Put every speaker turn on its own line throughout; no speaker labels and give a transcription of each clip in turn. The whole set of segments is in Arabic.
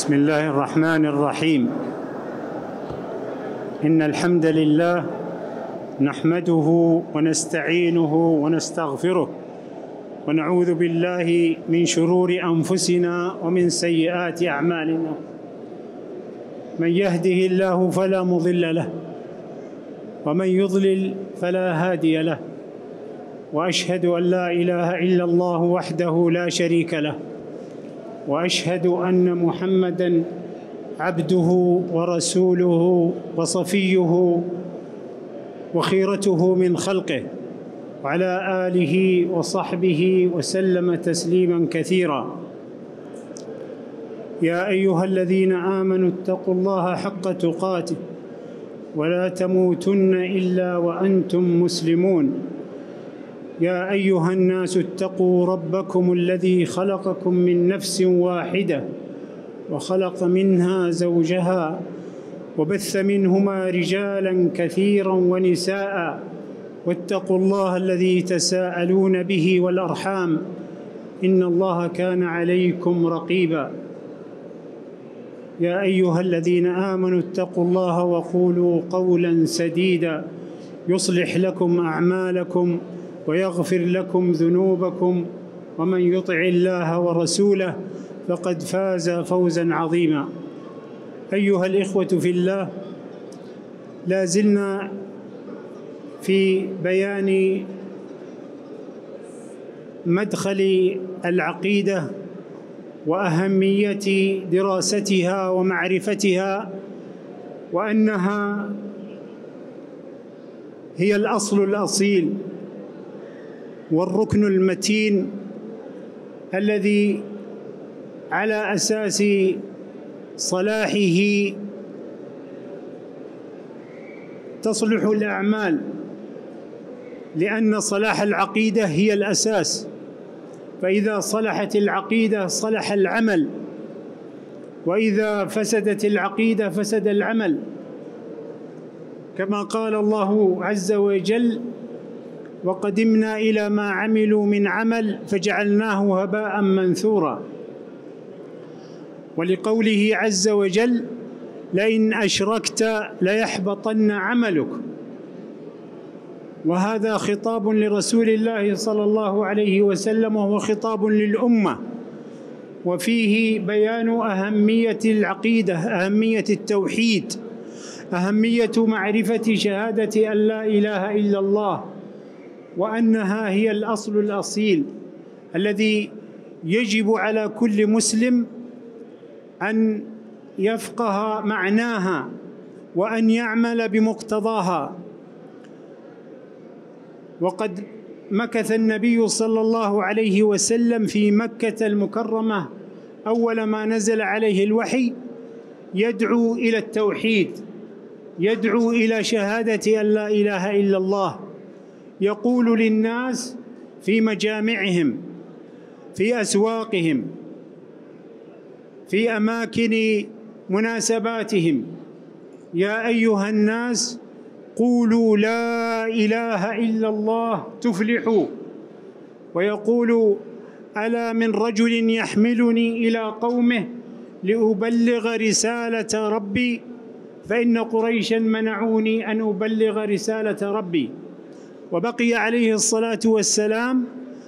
بسم الله الرحمن الرحيم. إن الحمد لله نحمده ونستعينه ونستغفره ونعوذ بالله من شرور أنفسنا ومن سيئات أعمالنا. من يهده الله فلا مضل له ومن يضلل فلا هادي له، وأشهد أن لا إله إلا الله وحده لا شريك له، وأشهد أن محمدًا عبده ورسوله وصفيه وخيرته من خلقه، وعلى آله وصحبه وسلم تسليماً كثيراً. يا أيها الذين آمنوا اتقوا الله حق تقاته ولا تموتن إلا وأنتم مسلمون. يا أيها الناس اتقوا ربكم الذي خلقكم من نفس واحدة وخلق منها زوجها وبث منهما رجالاً كثيراً ونساء، واتقوا الله الذي تساءلون به والأرحام إن الله كان عليكم رقيباً. يا أيها الذين آمنوا اتقوا الله وقولوا قولاً سديداً يصلح لكم أعمالكم ويغفر لكم ذنوبكم، ومن يطع الله ورسوله فقد فاز فوزاً عظيماً. أيها الإخوة في الله، لا زلنا في بيان مدخل العقيدة وأهمية دراستها ومعرفتها، وأنها هي الأصل الأصيل والركن المتين الذي على أساس صلاحه تصلح الأعمال، لأن صلاح العقيدة هي الأساس، فإذا صلحت العقيدة صلح العمل، وإذا فسدت العقيدة فسد العمل، كما قال الله عز وجل: وقدمنا إلى ما عملوا من عمل فجعلناه هباء منثورا. ولقوله عز وجل: لئن أشركت ليحبطن عملك. وهذا خطاب لرسول الله صلى الله عليه وسلم، وهو خطاب للأمة، وفيه بيان أهمية العقيدة، أهمية التوحيد، أهمية معرفة شهادة أن لا إله إلا الله، وأنها هي الأصل الأصيل الذي يجب على كل مسلم أن يفقه معناها وأن يعمل بمقتضاها. وقد مكث النبي صلى الله عليه وسلم في مكة المكرمة أول ما نزل عليه الوحي يدعو إلى التوحيد، يدعو إلى شهادة أن لا إله إلا الله، يقول للناس في مجامعهم، في أسواقهم، في أماكن مناسباتهم: يا أيها الناس قولوا لا إله إلا الله تفلحوا. ويقول: ألا من رجل يحملني إلى قومه لأبلغ رسالة ربي، فإن قريشاً منعوني أن أبلغ رسالة ربي. وبقي عليه الصلاة والسلام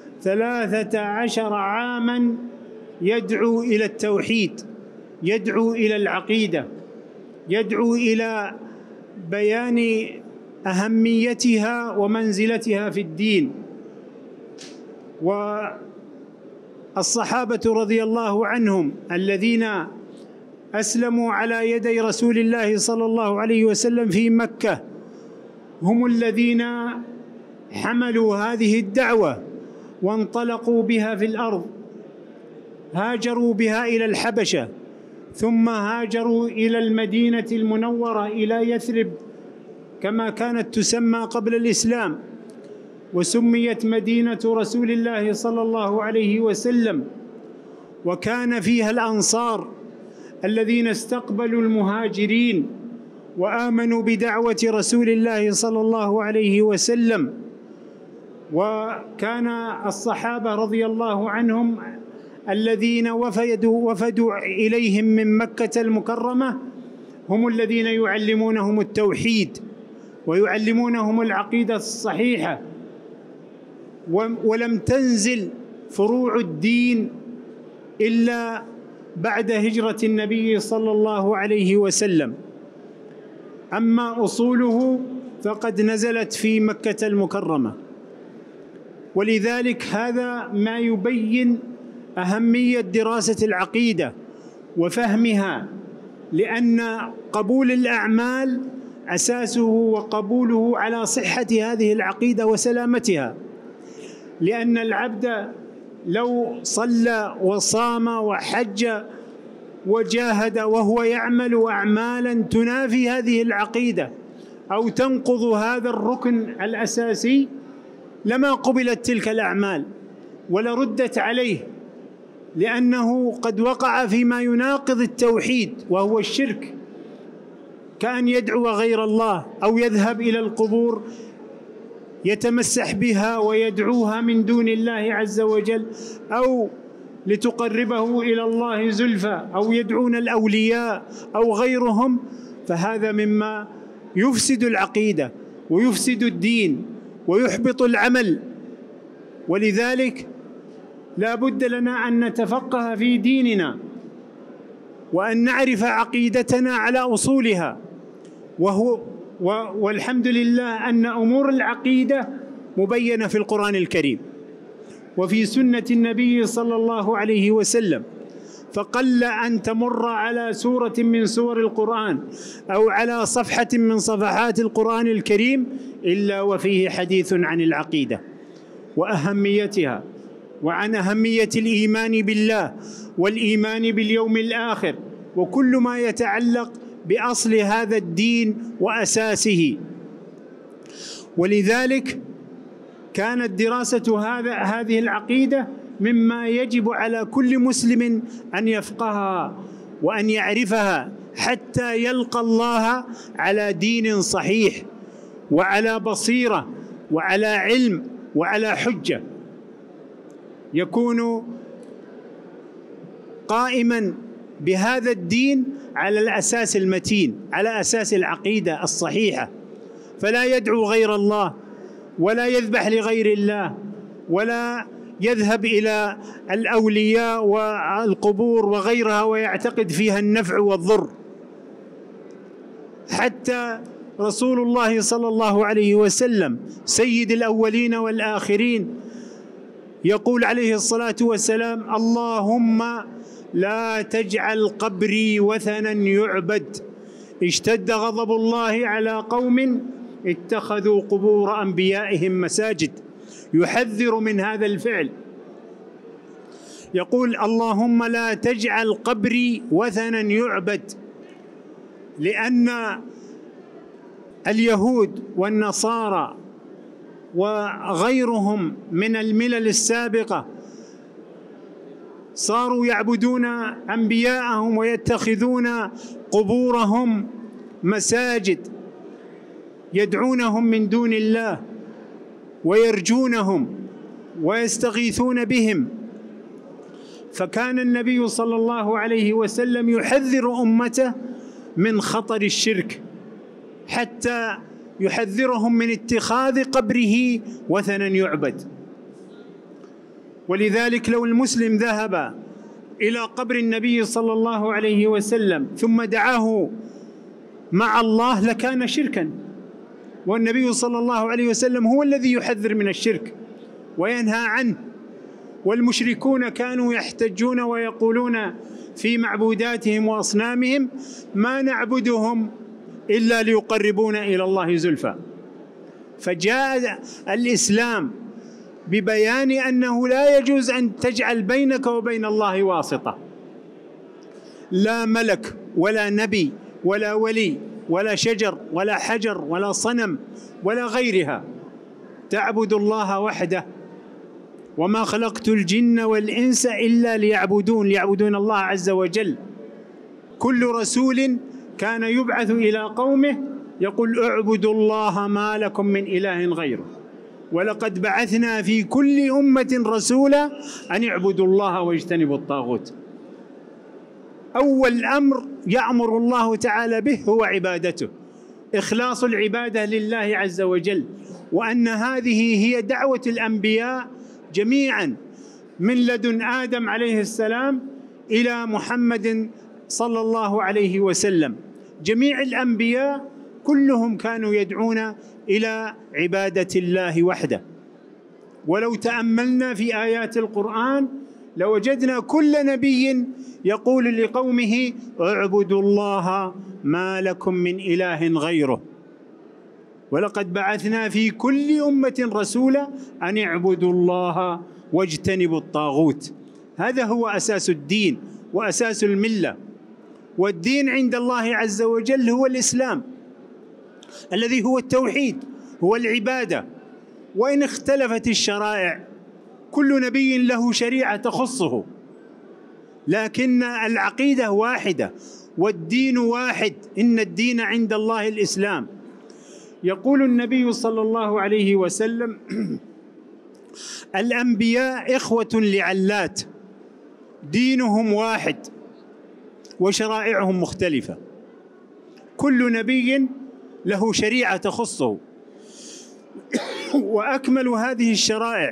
13 عاماً يدعو إلى التوحيد، يدعو إلى العقيدة، يدعو إلى بيان أهميتها ومنزلتها في الدين. والصحابة رضي الله عنهم الذين أسلموا على يدي رسول الله صلى الله عليه وسلم في مكة هم الذين حملوا هذه الدعوة وانطلقوا بها في الأرض، هاجروا بها إلى الحبشة، ثم هاجروا إلى المدينة المنورة، إلى يثرب كما كانت تسمى قبل الإسلام، وسميت مدينة رسول الله صلى الله عليه وسلم. وكان فيها الأنصار الذين استقبلوا المهاجرين وآمنوا بدعوة رسول الله صلى الله عليه وسلم. وكان الصحابة رضي الله عنهم الذين وفدوا إليهم من مكة المكرمة هم الذين يعلمونهم التوحيد ويعلمونهم العقيدة الصحيحة، ولم تنزل فروع الدين إلا بعد هجرة النبي صلى الله عليه وسلم، أما أصوله فقد نزلت في مكة المكرمة. ولذلك هذا ما يبين أهمية دراسة العقيدة وفهمها، لأن قبول الأعمال أساسه وقبوله على صحة هذه العقيدة وسلامتها، لأن العبد لو صلى وصام وحج وجاهد وهو يعمل أعمالا تنافي هذه العقيدة أو تنقض هذا الركن الأساسي لما قبلت تلك الأعمال ولردت عليه، لأنه قد وقع فيما يناقض التوحيد وهو الشرك، كأن يدعو غير الله أو يذهب إلى القبور يتمسح بها ويدعوها من دون الله عز وجل، أو لتقربه إلى الله زلفى، أو يدعون الأولياء أو غيرهم، فهذا مما يفسد العقيدة ويفسد الدين ويحبط العمل. ولذلك لا بد لنا أن نتفقه في ديننا وأن نعرف عقيدتنا على أصولها، والحمد لله أن أمور العقيدة مبينة في القرآن الكريم وفي سنة النبي صلى الله عليه وسلم، فقل أن تمر على سورة من سور القرآن أو على صفحة من صفحات القرآن الكريم إلا وفيه حديث عن العقيدة وأهميتها، وعن أهمية الإيمان بالله والإيمان باليوم الآخر وكل ما يتعلق بأصل هذا الدين وأساسه. ولذلك كانت دراسة هذه العقيدة مما يجب على كل مسلم أن يفقهها وأن يعرفها حتى يلقى الله على دين صحيح وعلى بصيرة وعلى علم وعلى حجة، يكون قائما بهذا الدين على الأساس المتين، على أساس العقيدة الصحيحة، فلا يدعو غير الله ولا يذبح لغير الله ولا يذهب إلى الأولياء والقبور وغيرها ويعتقد فيها النفع والضر. حتى رسول الله صلى الله عليه وسلم سيد الأولين والآخرين يقول عليه الصلاة والسلام: اللهم لا تجعل قبري وثنا يعبد، اشتد غضب الله على قوم اتخذوا قبور أنبيائهم مساجد، يحذر من هذا الفعل، يقول: اللهم لا تجعل قبري وثنا يعبد، لأن اليهود والنصارى وغيرهم من الملل السابقة صاروا يعبدون أنبياءهم ويتخذون قبورهم مساجد، يدعونهم من دون الله ويرجونهم ويستغيثون بهم. فكان النبي صلى الله عليه وسلم يحذر أمته من خطر الشرك، حتى يحذرهم من اتخاذ قبره وثنا يعبد. ولذلك لو المسلم ذهب إلى قبر النبي صلى الله عليه وسلم ثم دعاه مع الله لكان شركا، والنبي صلى الله عليه وسلم هو الذي يحذر من الشرك وينهى عنه. والمشركون كانوا يحتجون ويقولون في معبوداتهم وأصنامهم: ما نعبدهم إلا ليقربونا إلى الله زلفى. فجاء الإسلام ببيان أنه لا يجوز أن تجعل بينك وبين الله واسطة، لا ملك ولا نبي ولا ولي ولا شجر ولا حجر ولا صنم ولا غيرها، تعبد الله وحده. وما خلقت الجن والإنس إلا ليعبدون الله عز وجل. كل رسول كان يبعث إلى قومه يقول: اعبدوا الله ما لكم من إله غيره. ولقد بعثنا في كل أمة رسولا أن اعبدوا الله واجتنبوا الطاغوت. أول أمر يأمر الله تعالى به هو عبادته، إخلاص العبادة لله عز وجل، وأن هذه هي دعوة الأنبياء جميعا من لدن آدم عليه السلام إلى محمد صلى الله عليه وسلم. جميع الأنبياء كلهم كانوا يدعون إلى عبادة الله وحده. ولو تأملنا في آيات القرآن لوجدنا كل نبي يقول لقومه اعبدوا الله ما لكم من إله غيره، ولقد بعثنا في كل أمة رسولا أن اعبدوا الله واجتنبوا الطاغوت. هذا هو أساس الدين وأساس الملة. والدين عند الله عز وجل هو الإسلام الذي هو التوحيد، هو العبادة. وإن اختلفت الشرائع، كل نبي له شريعة تخصه، لكن العقيدة واحدة والدين واحد، إن الدين عند الله الإسلام. يقول النبي صلى الله عليه وسلم الأنبياء إخوة لعلات، دينهم واحد وشرائعهم مختلفة، كل نبي له شريعة تخصه. وأكمل هذه الشرائع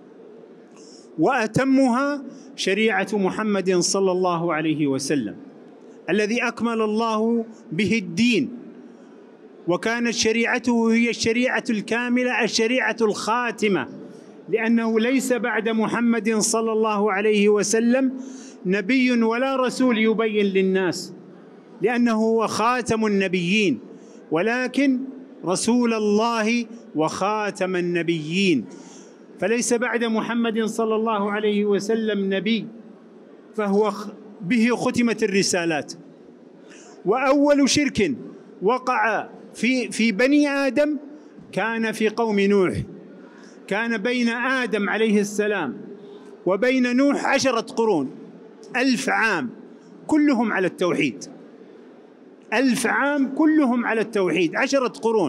وأتمها شريعة محمد صلى الله عليه وسلم الذي أكمل الله به الدين، وكانت شريعته هي الشريعة الكاملة، الشريعة الخاتمة، لأنه ليس بعد محمد صلى الله عليه وسلم نبي ولا رسول يبين للناس، لأنه هو خاتم النبيين، ولكن رسول الله وخاتم النبيين. فليس بعد محمد صلى الله عليه وسلم نبي، فهو به ختمت الرسالات. وأول شرك وقع في بني آدم كان في قوم نوح. كان بين آدم عليه السلام وبين نوح 10 قرون، 1000 عام كلهم على التوحيد، 1000 عام كلهم على التوحيد، 10 قرون.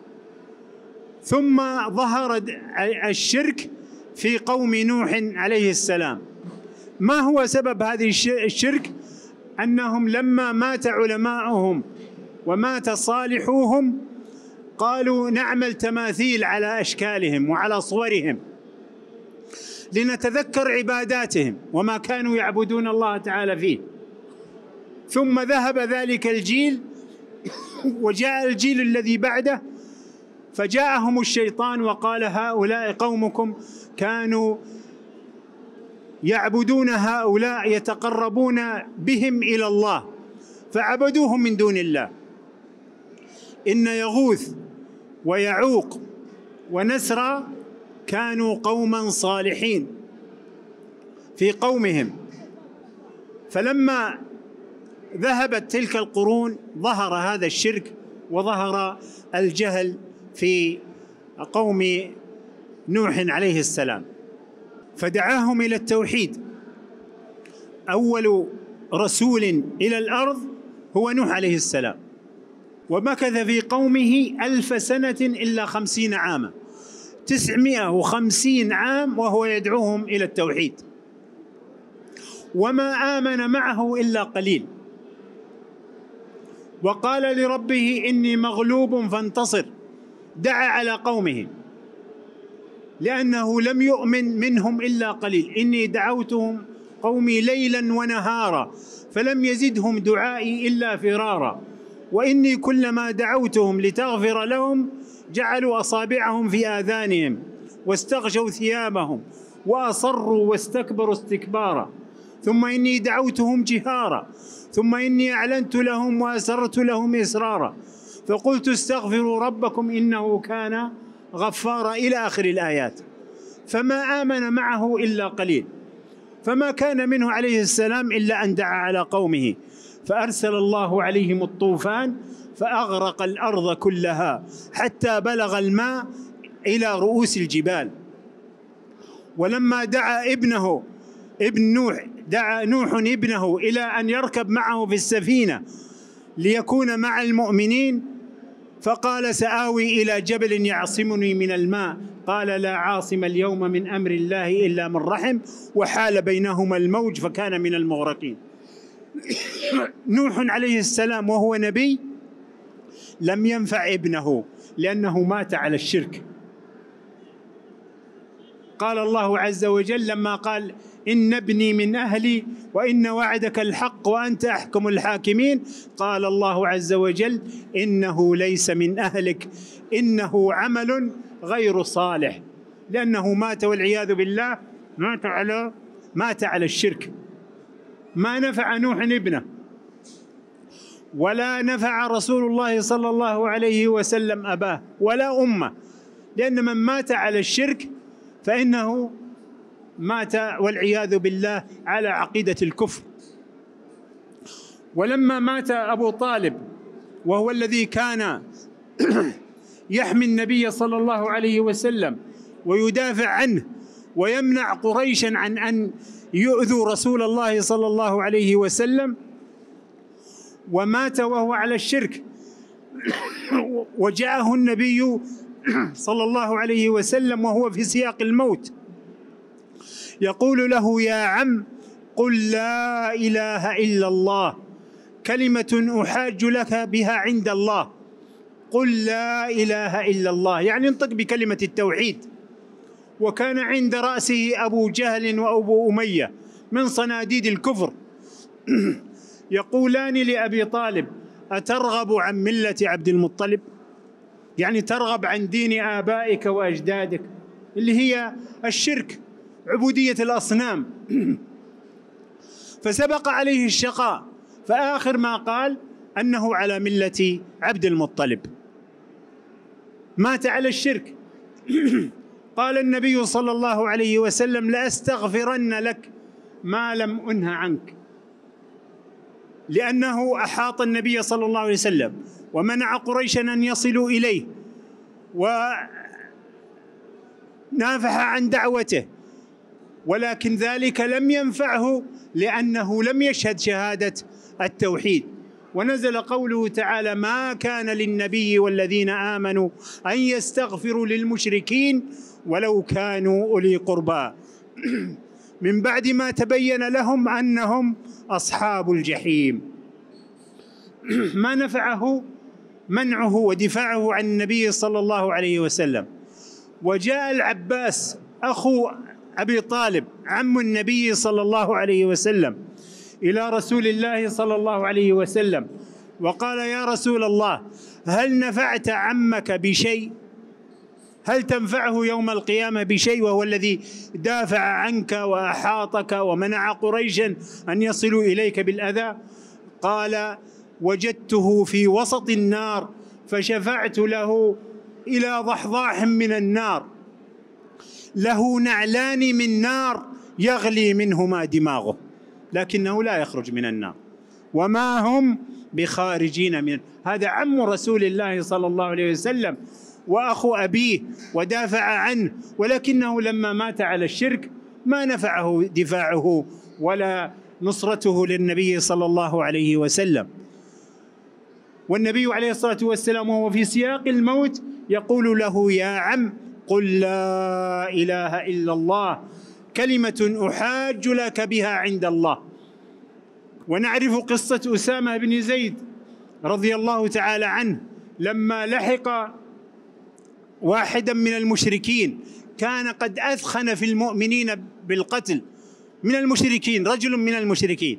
ثم ظهر الشرك في قوم نوح عليه السلام. ما هو سبب هذه الشرك؟ أنهم لما مات علماؤهم ومات صالحوهم قالوا نعمل تماثيل على أشكالهم وعلى صورهم لنتذكر عباداتهم وما كانوا يعبدون الله تعالى فيه. ثم ذهب ذلك الجيل وجاء الجيل الذي بعده، فجاءهم الشيطان وقال هؤلاء قومكم كانوا يعبدون هؤلاء يتقربون بهم إلى الله فعبدوهم من دون الله. إن يغوث ويعوق ونسرا كانوا قوما صالحين في قومهم. فلما ذهبت تلك القرون ظهر هذا الشرك وظهر الجهل في قوم نوح عليه السلام، فدعاهم إلى التوحيد. أول رسول إلى الأرض هو نوح عليه السلام، ومكث في قومه 1000 سنة إلا 50 عاما، 950 عام وهو يدعوهم إلى التوحيد، وما آمن معه إلا قليل. وقال لربه إني مغلوب فانتصر، دعا على قومه لأنه لم يؤمن منهم إلا قليل. إني دعوتهم قومي ليلا ونهارا فلم يزدهم دعائي إلا فرارا، وإني كلما دعوتهم لتغفر لهم جعلوا أصابعهم في آذانهم واستغشوا ثيابهم وأصروا واستكبروا استكبارا، ثم إني دعوتهم جهارا ثم إني أعلنت لهم وأسررت لهم إسرارا فقلت استغفروا ربكم إنه كان غفارا إلى آخر الآيات. فما آمن معه إلا قليل، فما كان منه عليه السلام إلا أن دعا على قومه، فأرسل الله عليهم الطوفان فأغرق الأرض كلها حتى بلغ الماء إلى رؤوس الجبال. ولما دعا دعا نوح ابنه إلى أن يركب معه في السفينة ليكون مع المؤمنين، فقال سآوي إلى جبل يعصمني من الماء، قال لا عاصم اليوم من أمر الله إلا من رحم، وحال بينهما الموج فكان من المغرقين. نوح عليه السلام وهو نبي لم ينفع ابنه لأنه مات على الشرك. قال الله عز وجل لما قال إن ابني من أهلي وإن وعدك الحق وأنت أحكم الحاكمين، قال الله عز وجل إنه ليس من أهلك إنه عمل غير صالح، لأنه مات والعياذ بالله مات على الشرك. ما نفع نوح ابنه ولا نفع رسول الله صلى الله عليه وسلم أباه ولا أمه، لأن من مات على الشرك فإنه مات والعياذ بالله على عقيدة الكفر. ولما مات أبو طالب وهو الذي كان يحمي النبي صلى الله عليه وسلم ويدافع عنه ويمنع قريشا عن أن يؤذوا رسول الله صلى الله عليه وسلم، ومات وهو على الشرك، وجاءه النبي صلى الله عليه وسلم وهو في سياق الموت يقول له يا عم قل لا إله إلا الله كلمة أحاج لك بها عند الله. قل لا إله إلا الله يعني انطق بكلمة التوحيد. وكان عند رأسه أبو جهل وأبو أمية من صناديد الكفر يقولان لأبي طالب أترغب عن ملة عبد المطلب؟ يعني ترغب عن دين آبائك وأجدادك اللي هي الشرك، عبودية الأصنام. فسبق عليه الشقاء، فآخر ما قال أنه على ملة عبد المطلب، مات على الشرك. قال النبي صلى الله عليه وسلم لأستغفرن لك ما لم أنه عنك، لأنه أحاط النبي صلى الله عليه وسلم ومنع قريشا أن يصلوا إليه ونافح عن دعوته، ولكن ذلك لم ينفعه لأنه لم يشهد شهادة التوحيد. ونزل قوله تعالى ما كان للنبي والذين آمنوا أن يستغفروا للمشركين ولو كانوا أولي قربى من بعد ما تبين لهم أنهم أصحاب الجحيم. ما نفعه منعه ودفاعه عن النبي صلى الله عليه وسلم. وجاء العباس أخو أبي طالب عم النبي صلى الله عليه وسلم إلى رسول الله صلى الله عليه وسلم وقال يا رسول الله هل نفعت عمك بشيء؟ هل تنفعه يوم القيامة بشيء وهو الذي دافع عنك وأحاطك ومنع قريشا أن يصلوا إليك بالأذى؟ قال وجدته في وسط النار فشفعت له إلى ضحضاح من النار له نعلان من نار يغلي منهما دماغه لكنه لا يخرج من النار وما هم بخارجين من. هذا عم رسول الله صلى الله عليه وسلم وأخو أبيه ودافع عنه، ولكنه لما مات على الشرك ما نفعه دفاعه ولا نصرته للنبي صلى الله عليه وسلم. والنبي عليه الصلاة والسلام وهو في سياق الموت يقول له يا عم قل لا إله إلا الله كلمة أحاج لك بها عند الله. ونعرف قصة أسامة بن زيد رضي الله تعالى عنه لما لحق واحدا من المشركين كان قد أثخن في المؤمنين بالقتل من المشركين، رجل من المشركين،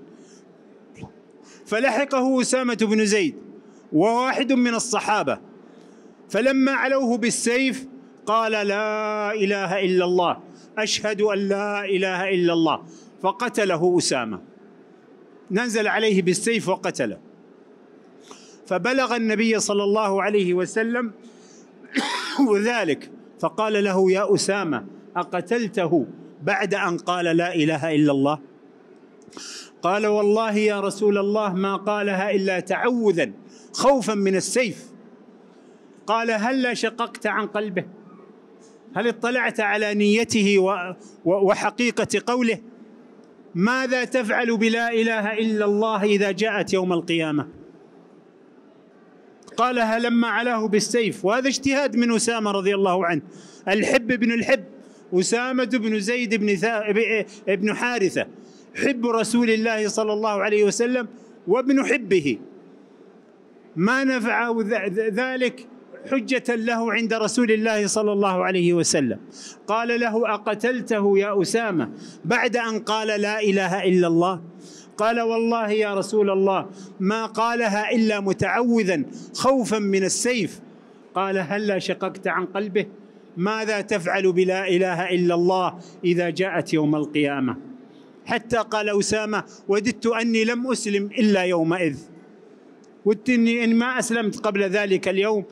فلحقه أسامة بن زيد وواحد من الصحابة، فلما علوه بالسيف قال لا إله إلا الله أشهد أن لا إله إلا الله، فقتله أسامة، نزل عليه بالسيف وقتله. فبلغ النبي صلى الله عليه وسلم وذلك فقال له يا أسامة أقتلته بعد أن قال لا إله إلا الله؟ قال والله يا رسول الله ما قالها إلا تعوذا خوفا من السيف. قال هل شققت عن قلبه؟ هل اطلعت على نيته وحقيقة قوله؟ ماذا تفعل بلا إله إلا الله إذا جاءت يوم القيامة؟ قالها لما علاه بالسيف، وهذا اجتهاد من أسامة رضي الله عنه. الحب بن الحب، أسامة بن زيد بن حارثة، حب رسول الله صلى الله عليه وسلم وابن حبه، ما نفع ذلك حجة له عند رسول الله صلى الله عليه وسلم. قال له: أقتلته يا أسامة بعد أن قال لا إله إلا الله؟ قال: والله يا رسول الله ما قالها إلا متعوذا خوفا من السيف. قال: هلا شققت عن قلبه؟ ماذا تفعل بلا إله إلا الله إذا جاءت يوم القيامة؟ حتى قال أسامة: وددت أني لم أسلم إلا يومئذ، ودت أني ما أسلمت قبل ذلك اليوم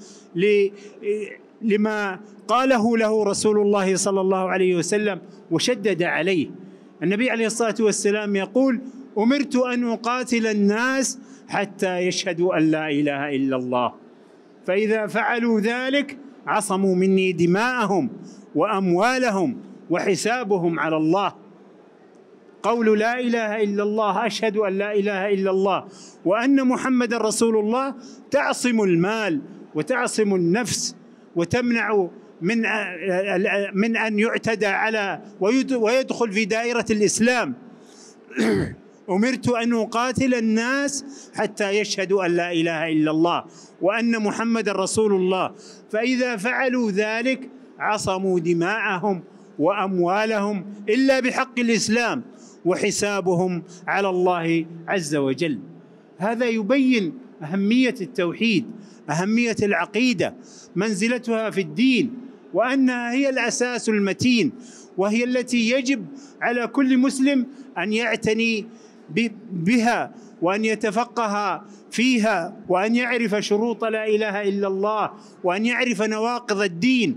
لما قاله له رسول الله صلى الله عليه وسلم وشدد عليه. النبي عليه الصلاة والسلام يقول: أمرت أن أقاتل الناس حتى يشهدوا أن لا إله إلا الله، فإذا فعلوا ذلك عصموا مني دماءهم وأموالهم وحسابهم على الله. قول لا إله إلا الله، أشهد أن لا إله إلا الله وأن محمد رسول الله، تعصم المال وتعصم النفس وتمنع من أن يعتدى على ويدخل في دائرة الإسلام. أمرت أن أقاتل الناس حتى يشهدوا أن لا إله إلا الله وأن محمد رسول الله، فإذا فعلوا ذلك عصموا دماءهم وأموالهم إلا بحق الإسلام وحسابهم على الله عز وجل. هذا يبين أهمية التوحيد، أهمية العقيدة، منزلتها في الدين، وأنها هي الأساس المتين، وهي التي يجب على كل مسلم أن يعتني بها وأن يتفقه فيها وأن يعرف شروط لا إله إلا الله وأن يعرف نواقض الدين.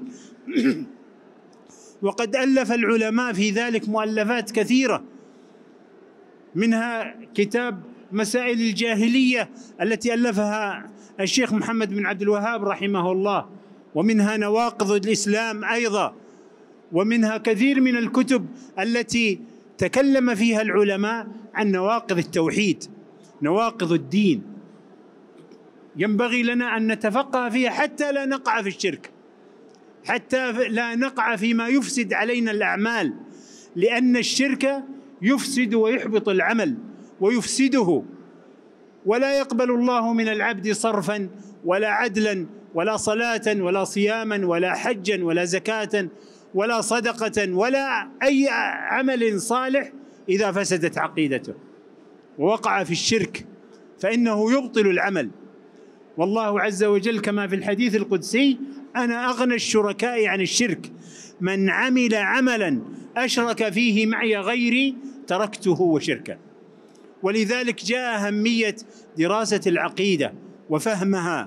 وقد ألف العلماء في ذلك مؤلفات كثيرة، منها كتاب مسائل الجاهلية التي ألفها الشيخ محمد بن عبد الوهاب رحمه الله، ومنها نواقض الإسلام أيضا، ومنها كثير من الكتب التي تكلم فيها العلماء عن نواقض التوحيد، نواقض الدين، ينبغي لنا أن نتفقه فيها حتى لا نقع في الشرك، حتى لا نقع فيما يفسد علينا الأعمال، لأن الشرك يفسد ويحبط العمل ويفسده، ولا يقبل الله من العبد صرفا ولا عدلا ولا صلاة ولا صياما ولا حجا ولا زكاة ولا صدقة ولا أي عمل صالح إذا فسدت عقيدته ووقع في الشرك، فإنه يبطل العمل. والله عز وجل كما في الحديث القدسي: أنا أغنى الشركاء عن الشرك، من عمل عملا أشرك فيه معي غيري تركته وشركه. ولذلك جاء أهمية دراسة العقيدة وفهمها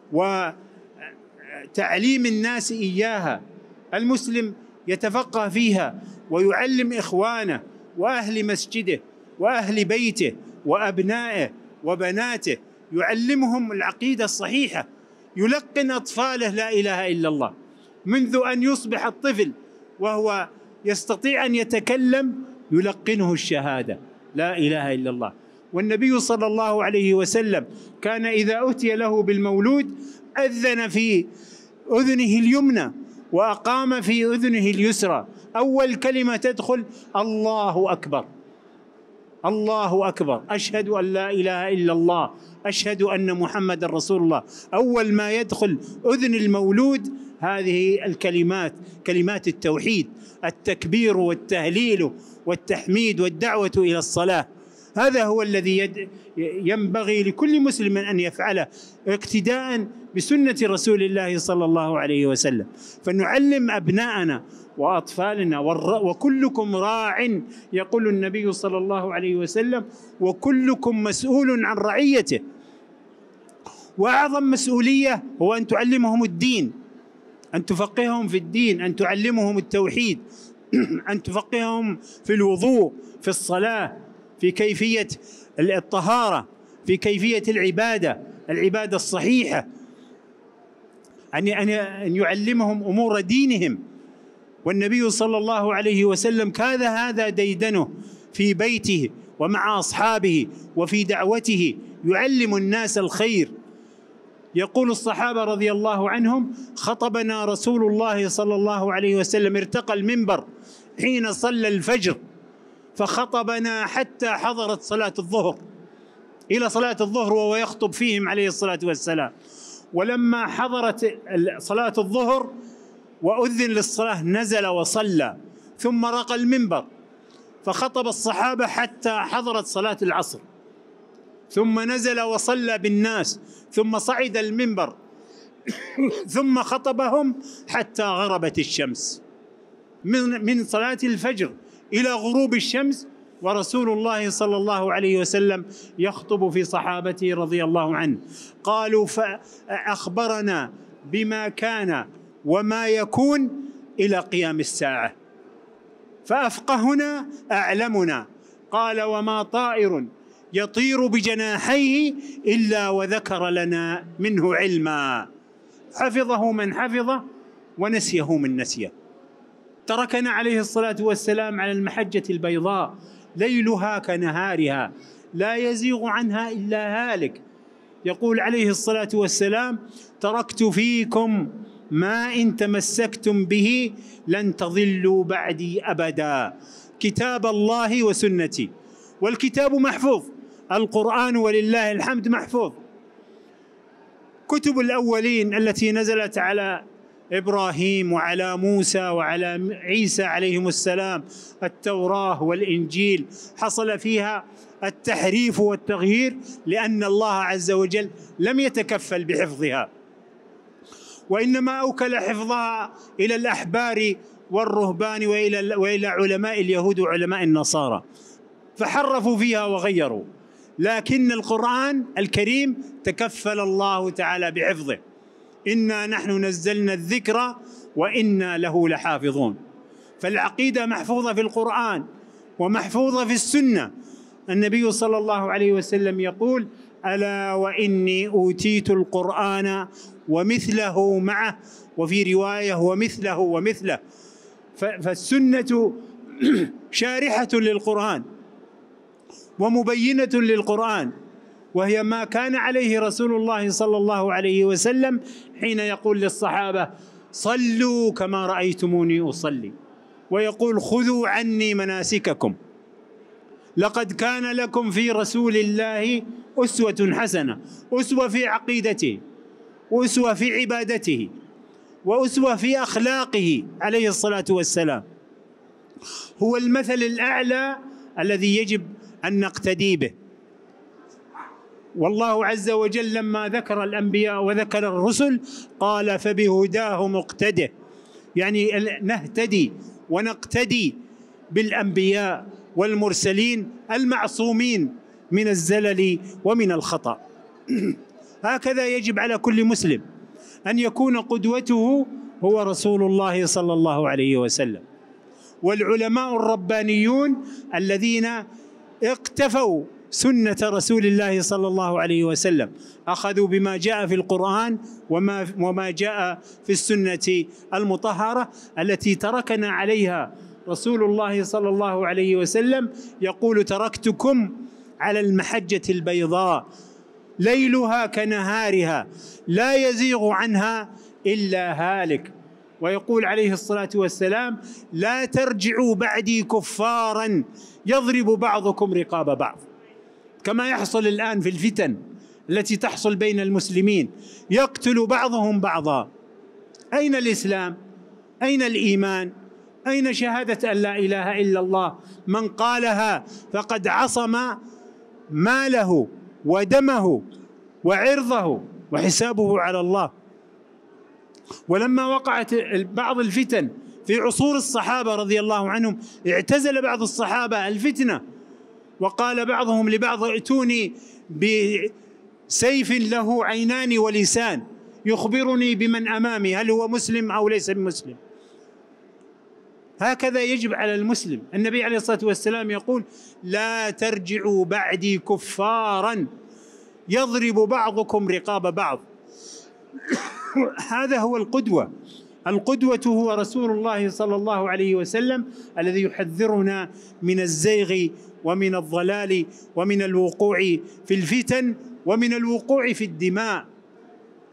وتعليم الناس إياها. المسلم يتفقه فيها ويعلم إخوانه وأهل مسجده وأهل بيته وأبنائه وبناته، يعلمهم العقيدة الصحيحة، يلقن أطفاله لا إله إلا الله منذ أن يصبح الطفل وهو يستطيع أن يتكلم، يلقنه الشهادة لا إله إلا الله. والنبي صلى الله عليه وسلم كان إذا أتي له بالمولود أذن في أذنه اليمنى وأقام في أذنه اليسرى، أول كلمة تدخل: الله أكبر، الله أكبر، أشهد أن لا إله إلا الله، أشهد أن محمد رسول الله. أول ما يدخل أذن المولود هذه الكلمات، كلمات التوحيد، التكبير والتهليل والتحميد والدعوة إلى الصلاة. هذا هو الذي ينبغي لكل مسلم أن يفعله اقتداء بسنة رسول الله صلى الله عليه وسلم، فنعلم أبناءنا وأطفالنا. وكلكم راع، يقول النبي صلى الله عليه وسلم، وكلكم مسؤول عن رعيته. وأعظم مسؤولية هو أن تعلمهم الدين، أن تفقههم في الدين، أن تعلمهم التوحيد، أن تفقههم في الوضوء، في الصلاة، في كيفية الطهارة، في كيفية العبادة الصحيحة، أن يعلمهم أمور دينهم. والنبي صلى الله عليه وسلم كان هذا ديدنه في بيته ومع أصحابه وفي دعوته، يعلم الناس الخير، يقول الصحابة رضي الله عنهم: خطبنا رسول الله صلى الله عليه وسلم، ارتقى المنبر حين صلى الفجر فخطبنا حتى حضرت صلاة الظهر، إلى صلاة الظهر وهو يخطب فيهم عليه الصلاة والسلام. ولما حضرت صلاة الظهر وأذن للصلاة نزل وصلى، ثم رقى المنبر فخطب الصحابة حتى حضرت صلاة العصر، ثم نزل وصلى بالناس، ثم صعد المنبر ثم خطبهم حتى غربت الشمس، من صلاة الفجر إلى غروب الشمس، ورسول الله صلى الله عليه وسلم يخطب في صحابته رضي الله عنه. قالوا: فأخبرنا بما كان وما يكون إلى قيام الساعة، فأفقهنا أعلمنا. قال: وما طائر يطير بجناحيه إلا وذكر لنا منه علما، حفظه من حفظه ونسيه من نسيه. تركنا عليه الصلاة والسلام على المحجة البيضاء ليلها كنهارها لا يزيغ عنها إلا هالك. يقول عليه الصلاة والسلام: تركت فيكم ما إن تمسكتم به لن تضلوا بعدي أبدا، كتاب الله وسنتي. والكتاب محفوظ، القرآن ولله الحمد محفوظ. كتب الأولين التي نزلت على إبراهيم وعلى موسى وعلى عيسى عليهم السلام، التوراة والإنجيل، حصل فيها التحريف والتغيير لأن الله عز وجل لم يتكفل بحفظها، وإنما أوكل حفظها إلى الأحبار والرهبان وإلى علماء اليهود وعلماء النصارى، فحرفوا فيها وغيروا. لكن القرآن الكريم تكفل الله تعالى بحفظه: إنا نحن نزلنا الذكر وإنا له لحافظون. فالعقيدة محفوظة في القرآن ومحفوظة في السنة. النبي صلى الله عليه وسلم يقول: ألا وإني أوتيت القرآن ومثله معه، وفي رواية ومثله ومثله. فالسنة شارحة للقرآن ومبينة للقرآن، وهي ما كان عليه رسول الله صلى الله عليه وسلم حين يقول للصحابة: صلوا كما رأيتموني أصلي، ويقول: خذوا عني مناسككم، لقد كان لكم في رسول الله أسوة حسنة. أسوة في عقيدته، وأسوة في عبادته، وأسوة في أخلاقه عليه الصلاة والسلام. هو المثل الأعلى الذي يجب أن نقتدي به. والله عز وجل لما ذكر الأنبياء وذكر الرسل قال: فبهداه مقتده، يعني نهتدي ونقتدي بالأنبياء والمرسلين المعصومين من الزلل ومن الخطأ. هكذا يجب على كل مسلم أن يكون قدوته هو رسول الله صلى الله عليه وسلم. والعلماء الربانيون الذين اقتفوا سنة رسول الله صلى الله عليه وسلم أخذوا بما جاء في القرآن وما جاء في السنة المطهرة التي تركنا عليها رسول الله صلى الله عليه وسلم. يقول: تركتكم على المحجة البيضاء ليلها كنهارها لا يزيغ عنها إلا هالك. ويقول عليه الصلاة والسلام: لا ترجعوا بعدي كفارا يضرب بعضكم رقاب بعض، كما يحصل الآن في الفتن التي تحصل بين المسلمين، يقتل بعضهم بعضا. أين الإسلام؟ أين الإيمان؟ أين شهادة أن لا إله إلا الله؟ من قالها فقد عصم ماله ودمه وعرضه وحسابه على الله. ولما وقعت بعض الفتن في عصور الصحابة رضي الله عنهم اعتزل بعض الصحابة الفتنة، وقال بعضهم لبعض: ائتوني بسيف له عينان ولسان يخبرني بمن أمامي هل هو مسلم أو ليس بمسلم. هكذا يجب على المسلم. النبي عليه الصلاة والسلام يقول: لا ترجعوا بعدي كفارا يضرب بعضكم رقاب بعض. هذا هو القدوة. القدوة هو رسول الله صلى الله عليه وسلم الذي يحذرنا من الزيغ ومن الضلال ومن الوقوع في الفتن ومن الوقوع في الدماء.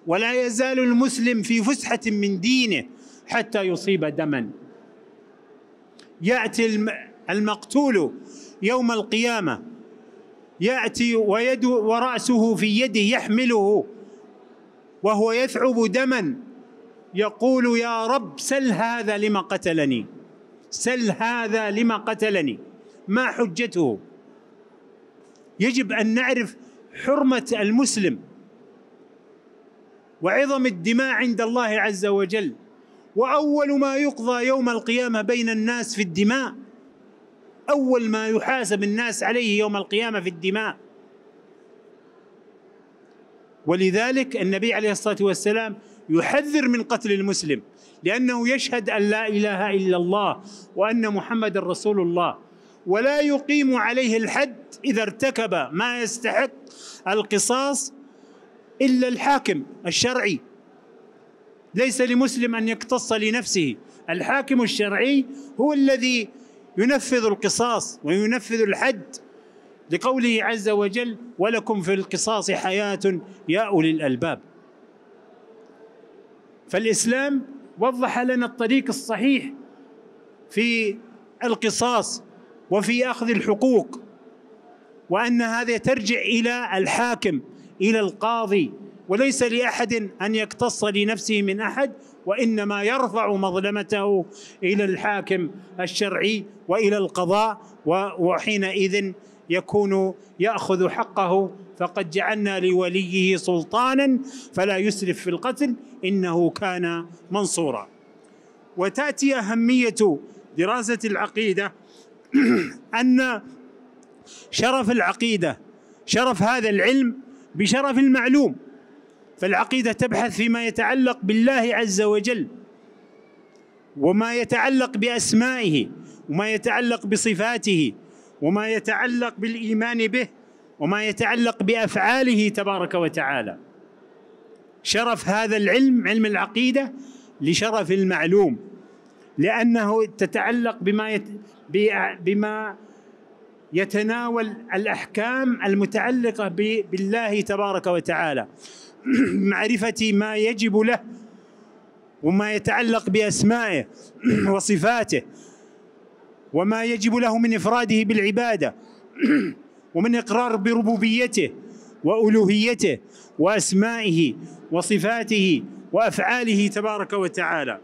ولا يزال المسلم في فسحة من دينه حتى يصيب دما. يأتي المقتول يوم القيامة، يأتي ورأسه في يده يحمله وهو يثعب دما، يقول يا رب سل هذا لما قتلني، سل هذا لما قتلني، ما حجته؟ يجب أن نعرف حرمة المسلم وعظم الدماء عند الله عز وجل. وأول ما يقضى يوم القيامة بين الناس في الدماء، أول ما يحاسب الناس عليه يوم القيامة في الدماء. ولذلك النبي عليه الصلاة والسلام يحذر من قتل المسلم، لأنه يشهد أن لا إله إلا الله وأن محمد رسول الله، ولا يقيم عليه الحد إذا ارتكب ما يستحق القصاص إلا الحاكم الشرعي. ليس لمسلم أن يقتص لنفسه، الحاكم الشرعي هو الذي ينفذ القصاص وينفذ الحد، لقوله عز وجل ولكم في القصاص حياة يا أولي الألباب. فالإسلام وضح لنا الطريق الصحيح في القصاص وفي أخذ الحقوق، وأن هذا ترجع إلى الحاكم، إلى القاضي، وليس لأحد أن يقتص لنفسه من أحد، وإنما يرفع مظلمته إلى الحاكم الشرعي وإلى القضاء، وحينئذ يكون يأخذ حقه. فقد جعلنا لوليه سلطانا فلا يسرف في القتل إنه كان منصورا. وتأتي أهمية دراسة العقيدة أن شرف العقيدة، شرف هذا العلم بشرف المعلوم. فالعقيدة تبحث فيما يتعلق بالله عز وجل، وما يتعلق بأسمائه، وما يتعلق بصفاته، وما يتعلق بالإيمان به، وما يتعلق بأفعاله تبارك وتعالى. شرف هذا العلم، علم العقيدة، لشرف المعلوم، لأنه تتعلق بما يتناول الأحكام المتعلقة بالله تبارك وتعالى، معرفة ما يجب له، وما يتعلق بأسمائه وصفاته، وما يجب له من إفراده بالعبادة، ومن إقرار بربوبيته وألوهيته وأسمائه وصفاته وأفعاله تبارك وتعالى.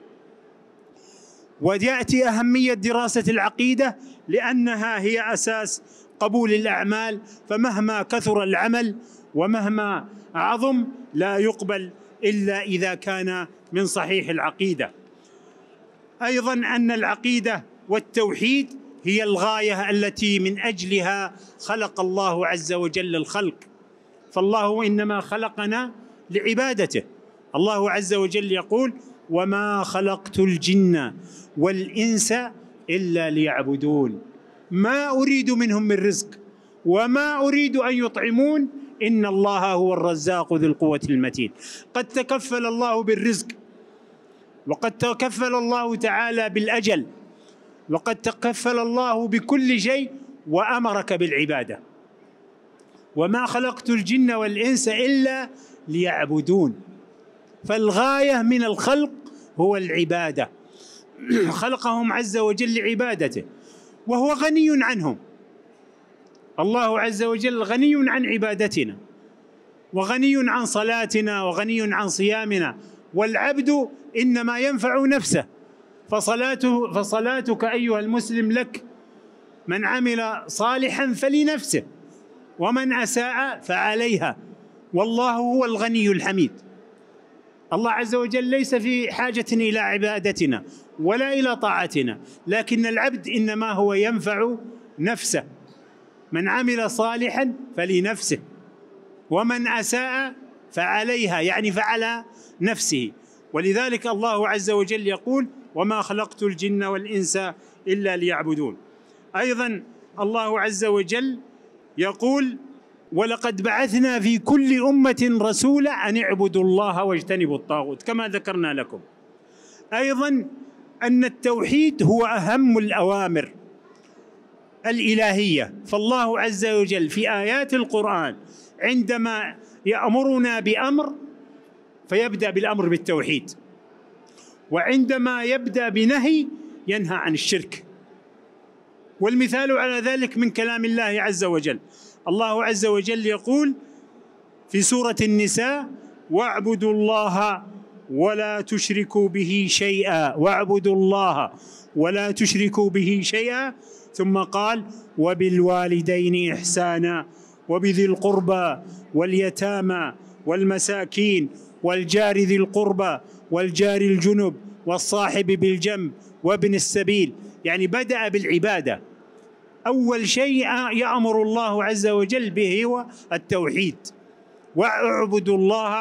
ويأتي أهمية دراسة العقيدة لأنها هي أساس قبول الأعمال، فمهما كثر العمل ومهما عظم لا يقبل إلا إذا كان من صحيح العقيدة. أيضا أن العقيدة والتوحيد هي الغاية التي من أجلها خلق الله عز وجل الخلق، فالله إنما خلقنا لعبادته. الله عز وجل يقول وما خلقت الجن والإنس إلا ليعبدون ما أريد منهم من رزق وما أريد أن يطعمون إن الله هو الرزاق ذو القوة المتين. قد تكفل الله بالرزق، وقد تكفل الله تعالى بالأجل، وقد تكفل الله بكل شيء، وأمرك بالعبادة. وما خلقت الجن والإنس إلا ليعبدون، فالغاية من الخلق هو العبادة. خلقهم عز وجل لعبادته وهو غني عنهم. الله عز وجل غني عن عبادتنا، وغني عن صلاتنا، وغني عن صيامنا. والعبد إنما ينفع نفسه، فصلاتك أيها المسلم لك، من عمل صالحا فلنفسه ومن أساء فعليها، والله هو الغني الحميد. الله عز وجل ليس في حاجة إلى عبادتنا ولا إلى طاعتنا، لكن العبد إنما هو ينفع نفسه. من عمل صالحا فلنفسه ومن أساء فعليها، يعني فعلى نفسه. ولذلك الله عز وجل يقول وما خلقت الجن والإنس إلا ليعبدون. أيضا الله عز وجل يقول ولقد بعثنا في كل أمة رسولا أن اعبدوا الله واجتنبوا الطاغوت، كما ذكرنا لكم. أيضا أن التوحيد هو أهم الأوامر الإلهية، فالله عز وجل في آيات القرآن عندما يأمرنا بأمر فيبدأ بالأمر بالتوحيد، وعندما يبدأ بنهي ينهى عن الشرك. والمثال على ذلك من كلام الله عز وجل. الله عز وجل يقول في سورة النساء: واعبدوا الله ولا تشركوا به شيئا، واعبدوا الله ولا تشركوا به شيئا، ثم قال: وبالوالدين إحسانا وبذي القربى واليتامى والمساكين والجار ذي القربى والجار الجنب والصاحب بالجنب وابن السبيل. يعني بدأ بالعبادة، أول شيء يأمر الله عز وجل به هو التوحيد: واعبدوا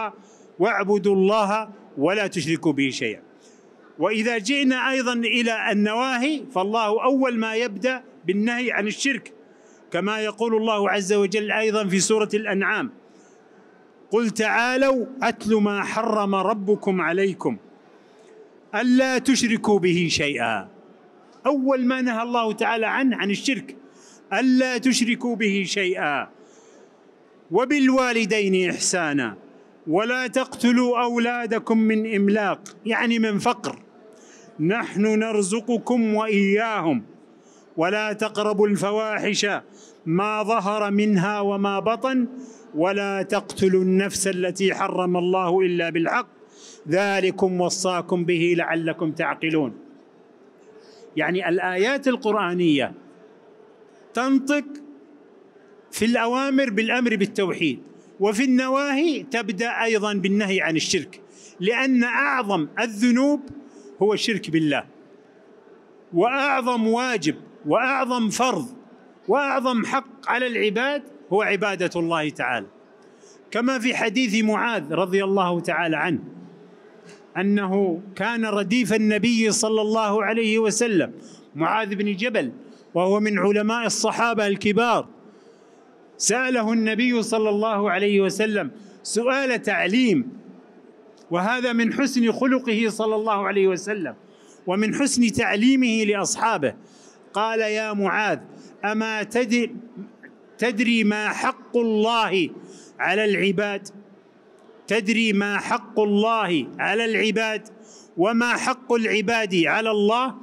الله ولا تشركوا به شيئا. وإذا جئنا أيضا إلى النواهي فالله أول ما يبدأ بالنهي عن الشرك، كما يقول الله عز وجل أيضا في سورة الأنعام: قل تعالوا أتل ما حرم ربكم عليكم ألا تشركوا به شيئا. أول ما نهى الله تعالى عن الشرك: ألا تشركوا به شيئا، وبالوالدين إحسانا، ولا تقتلوا أولادكم من إملاق، يعني من فقر، نحن نرزقكم وإياهم، ولا تقربوا الفواحش ما ظهر منها وما بطن، ولا تقتلوا النفس التي حرم الله إلا بالحق، ذلكم وصاكم به لعلكم تعقلون. يعني الآيات القرآنية تنطق في الأوامر بالأمر بالتوحيد، وفي النواهي تبدأ أيضا بالنهي عن الشرك، لأن أعظم الذنوب هو الشرك بالله، وأعظم واجب وأعظم فرض وأعظم حق على العباد هو عبادة الله تعالى. كما في حديث معاذ رضي الله تعالى عنه أنه كان رديف النبي صلى الله عليه وسلم، معاذ بن جبل، وهو من علماء الصحابة الكبار. سأله النبي صلى الله عليه وسلم سؤال تعليم، وهذا من حسن خلقه صلى الله عليه وسلم ومن حسن تعليمه لأصحابه. قال: يا معاذ، أما تدري ما حق الله على العباد؟ تدري ما حق الله على العباد وما حق العباد على الله؟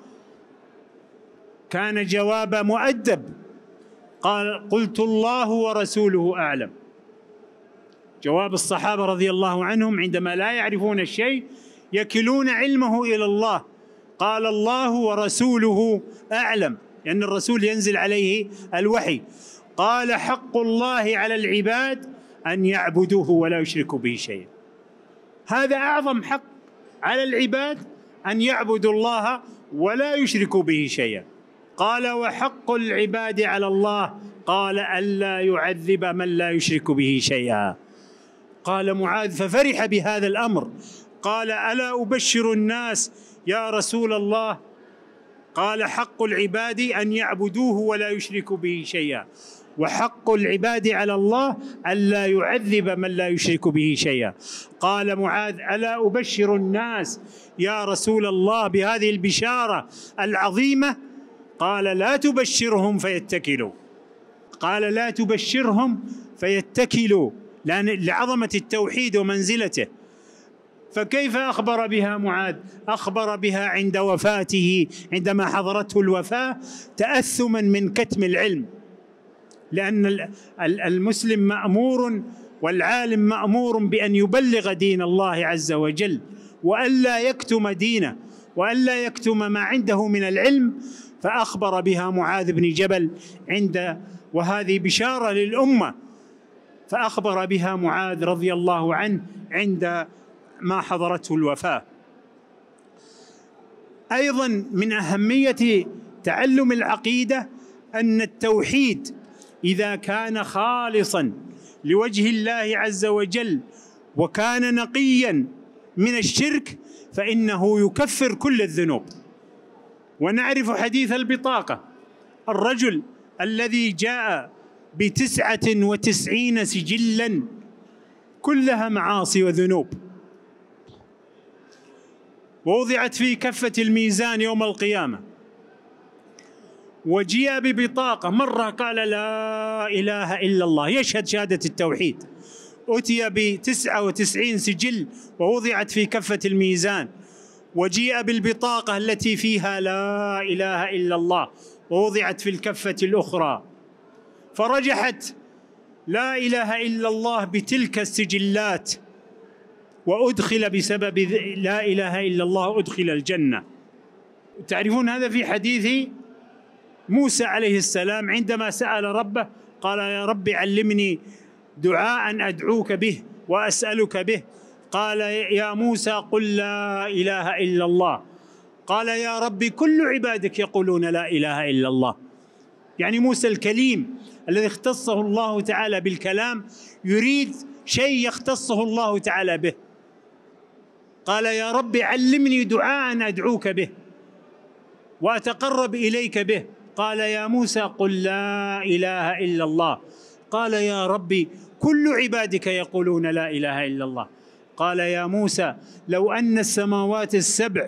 كان جواب مؤدب، قال: قلت الله ورسوله أعلم. جواب الصحابة رضي الله عنهم عندما لا يعرفون الشيء يكلون علمه إلى الله. قال: الله ورسوله أعلم، لأن الرسول ينزل عليه الوحي. قال: حق الله على العباد أن يعبدوه ولا يشركوا به شيئا. هذا أعظم حق على العباد، أن يعبدوا الله ولا يشركوا به شيئا. قال: وحق العباد على الله؟ قال: ألا يعذب من لا يشرك به شيئا. قال معاذ ففرح بهذا الأمر، قال: ألا أبشر الناس يا رسول الله؟ قال: حق العباد أن يعبدوه ولا يشركوا به شيئا، وحق العباد على الله ألا يعذب من لا يشرك به شيئا. قال معاذ: ألا أبشر الناس يا رسول الله بهذه البشارة العظيمة؟ قال: لا تبشرهم فيتكلوا. قال: لا تبشرهم فيتكلوا، لعظمة التوحيد ومنزلته. فكيف أخبر بها معاذ؟ أخبر بها عند وفاته، عندما حضرته الوفاة، تأثما من كتم العلم، لأن المسلم مأمور والعالم مأمور بأن يبلغ دين الله عز وجل، وألا يكتم دينه، وألا يكتم ما عنده من العلم. فأخبر بها معاذ بن جبل وهذه بشارة للأمة، فأخبر بها معاذ رضي الله عنه عند ما حضرته الوفاة. أيضا من أهمية تعلم العقيدة أن التوحيد إذا كان خالصا لوجه الله عز وجل وكان نقيا من الشرك فإنه يكفر كل الذنوب. ونعرف حديث البطاقة، الرجل الذي جاء ب99 سجلا كلها معاصي وذنوب، ووضعت في كفة الميزان يوم القيامة، وجيء ببطاقة، مرة قال لا إله إلا الله، يشهد شهادة التوحيد، أتي ب99 سجل ووضعت في كفة الميزان، وجيء بالبطاقة التي فيها لا إله إلا الله ووضعت في الكفة الأخرى، فرجحت لا إله إلا الله بتلك السجلات، وأدخل بسبب لا إله إلا الله أدخل الجنة. تعرفون هذا في حديث موسى عليه السلام عندما سأل ربه قال: يا رب علمني دعاء أدعوك به وأسألك به. قال: يا موسى قل لا إله إلا الله. قال: يا رب كل عبادك يقولون لا إله إلا الله. يعني موسى الكليم الذي اختصه الله تعالى بالكلام يريد شيء يختصه الله تعالى به. قال: يا رب علمني دعاء أدعوك به وأتقرب إليك به. قال: يا موسى قل لا إله إلا الله. قال: يا ربي كل عبادك يقولون لا إله إلا الله. قال: يا موسى لو أن السماوات السبع